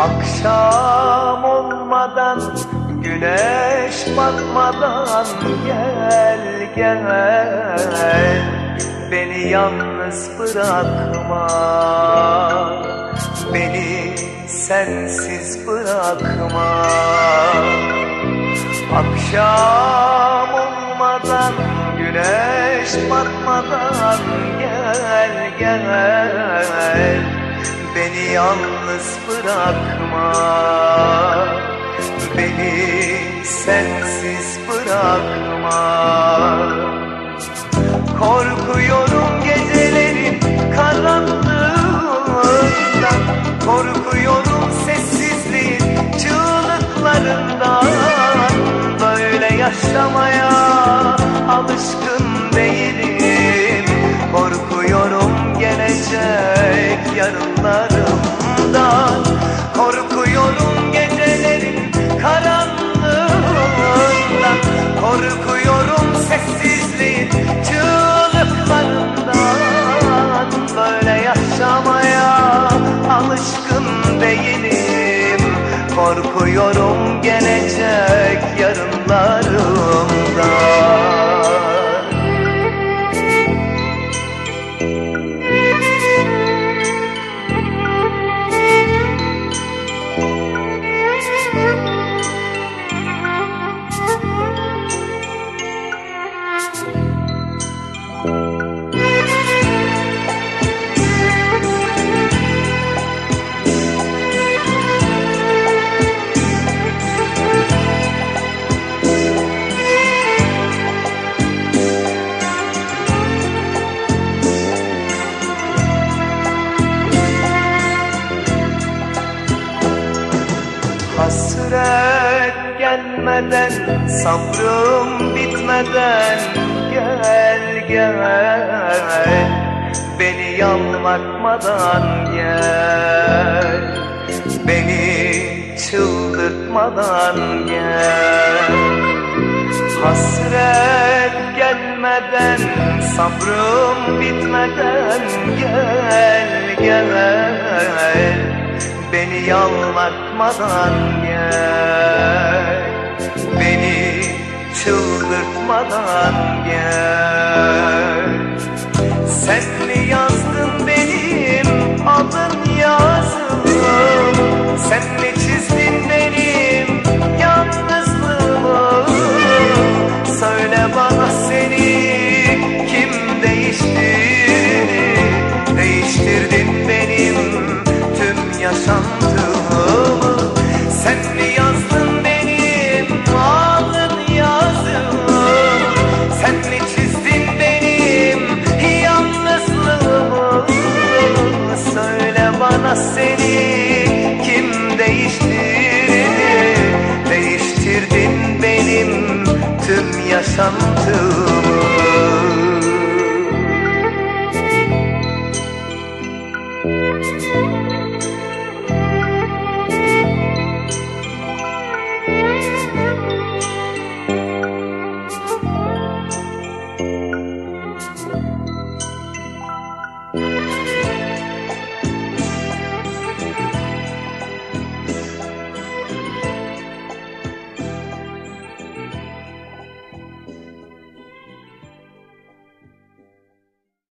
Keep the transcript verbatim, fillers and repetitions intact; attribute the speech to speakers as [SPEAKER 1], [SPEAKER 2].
[SPEAKER 1] Akşam olmadan, güneş batmadan gel gel, beni yalnız bırakma, beni sensiz bırakma. Akşam olmadan, güneş batmadan gel gel, beni yalnız bırakma, beni sensiz bırakma. Korkuyorum gecelerin karanlığından, korkuyorum sessizliğin çığlıklarından. Böyle yaşamaya alışkın değilim, korkuyorum gelecek yarınlarımdan. Korkuyorum gecelerin karanlığından, korkuyorum sessizliğin çığlıklarından. Böyle yaşamaya alışkın değilim, korkuyorum gelecek yarınlarımdan. Hasret gelmeden, sabrım bitmeden gel gel, beni yalvartmadan gel, beni çıldırtmadan gel. Hasret gelmeden, sabrım bitmeden gel gel, beni yalvartmadan gel, beni çıldırtmadan gel. Sen mi yazdın benim adın yazılım, sen mi çizdin benim yalnızlığımı? Söyle bana seni kim değiştirdi, değiştirdin benim tüm yaşam